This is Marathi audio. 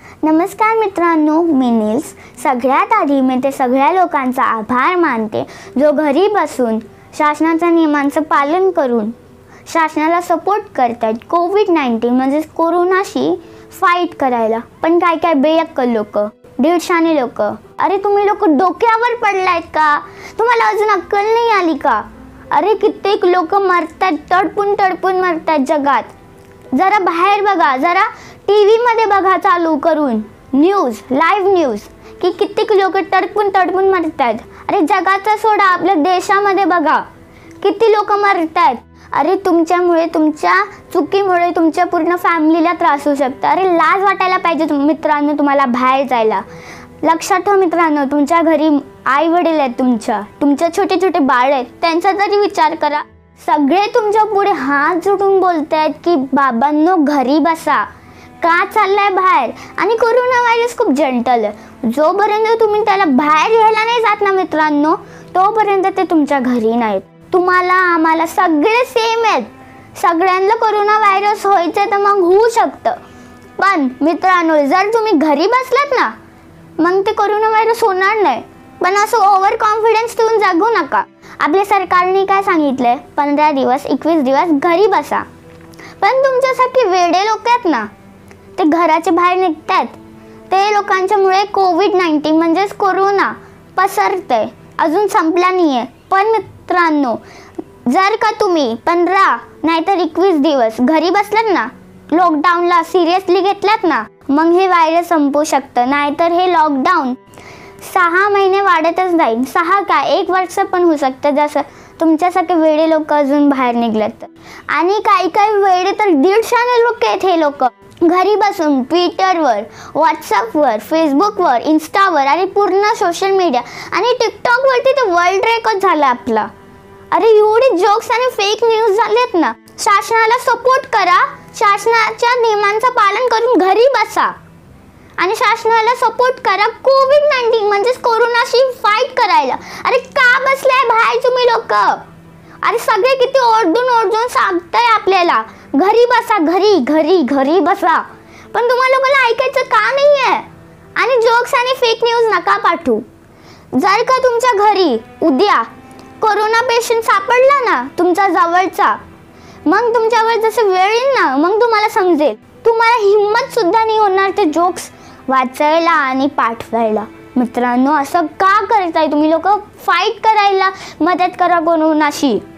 नमस्कार मित्रांनो, मी नील्स. सगळ्यात आधी मी ते सगळ्या लोकांचा आभार मानते जो घरी बसून शासनाच्या नियमांचं पालन करून शासनाला सपोर्ट करतात कोविड-19 म्हणजे कोरोनाशी फाईट करायला. पण काय बेअक्कल लोक, दीडशाने लोक, अरे तुम्ही लोक डोक्यावर पडलायत का? तुम्हाला अजून अक्कल नाही आली का? अरे कित्येक लोक मरतात, तडपून मरतात जगात. जरा बाहेर बघा, जरा TV मध्ये बघा चालू करून न्यूज, लाईव्ह न्यूज की कित्येक लोक तडपून मरतात. अरे जगाचा सोडा, आपल्या देशामध्ये बघा किती लोक मरतात. अरे तुमच्यामुळे, तुमच्या चुकीमुळे तुमच्या पूर्ण फॅमिलीला त्रास होऊ शकतो. अरे लाज वाटायला पाहिजे मित्रांनो तुम्हाला बाहेर जायला. लक्षात ठेवा मित्रांनो, तुमच्या घरी आई वडील आहेत, तुमच्या छोटे बाळ आहेत, त्यांचा तरी विचार करा. सगळे तुमच्या पुढे हात जोडून बोलतायत की बाबांनो घरी बसा, का चाललाय बाहेर. आणि कोरोना व्हायरस खूप जंटल आहे. जोपर्यंत तुम्ही त्याला बाहेर घ्यायला नाही जात ना मित्रांनो, तोपर्यंत ते तुमच्या घरी नाहीत. तुम्हाला आम्हाला सगळे सेम आहेत. सगळ्यांना कोरोना व्हायरस व्हायचं तर मग होऊ शकतं. पण मित्रांनो जर तुम्ही घरी बसलात ना, मग ते कोरोना व्हायरस होणार नाही. पण असं ओव्हर कॉन्फिडन्स ठेवून जगू नका. आपल्या सरकारने काय सांगितलंय, 15 दिवस 21 दिवस घरी बसा. पण तुमच्यासाठी वेडे लोक आहेत ना, ते घराच्या बाहेर निघतात. ते लोकांच्यामुळे कोविड-19 म्हणजेच कोरोना पसरतंय, अजून संपला नाहीये. पण मित्रांनो जर का तुम्ही 15 नाहीतर 21 दिवस घरी बसलात ना, लॉकडाऊनला सिरियसली घेतलात ना, मग हे व्हायरस संपू शकतं. नाहीतर हे लॉकडाऊन 6 महिने वाढतच जाईल. 6 काय 1 वर्ष पण होऊ शकतं, जसं तुमच्यासारखे वेडे लोक अजून बाहेर निघलात तर. आणि काही वेडे तर 150 लोक आहेत. हे लोक घरी बसून ट्विटरवर, व्हॉट्सअपवर, फेसबुकवर, इंस्टावर आणि पूर्ण सोशल मीडिया आणि टिकटॉकवरती तर वर्ल्ड रेकॉर्ड झाला आपला. अरे एवढे जोक्स आणि फेक न्यूज झालेत ना. शासनाला सपोर्ट करा, शासनाच्या नियमांचं पालन करून घरी बसा आणि शासनाला सपोर्ट करा कोविड-19 म्हणजेच कोरोनाशी फाईट करायला. अरे का बसलाय बाहेर तुम्ही लोक? अरे सगळे किती ओरडून सांगताय आपल्याला घरी बसा, घरी बसा. पण तुम्हाला लोकांना ऐकायचं का नाहीये? आणि जोक्स आणि फेक न्यूज नका पाठवू. जर का तुमच्या घरी उद्या कोरोना पेशंट सापडला ना तुमच्या जवळचा, मग तुमच्यावर जसं वेळ येईल ना, मग तुम्हाला समजेल. तुम्हाला हिम्मत सुद्धा नाही होणार ते जोक्स वाचायला आणि पाठवायला. मित्रांनो असं का करताय तुम्ही लोक? फाईट करायला मदत करा कोरोनाशी.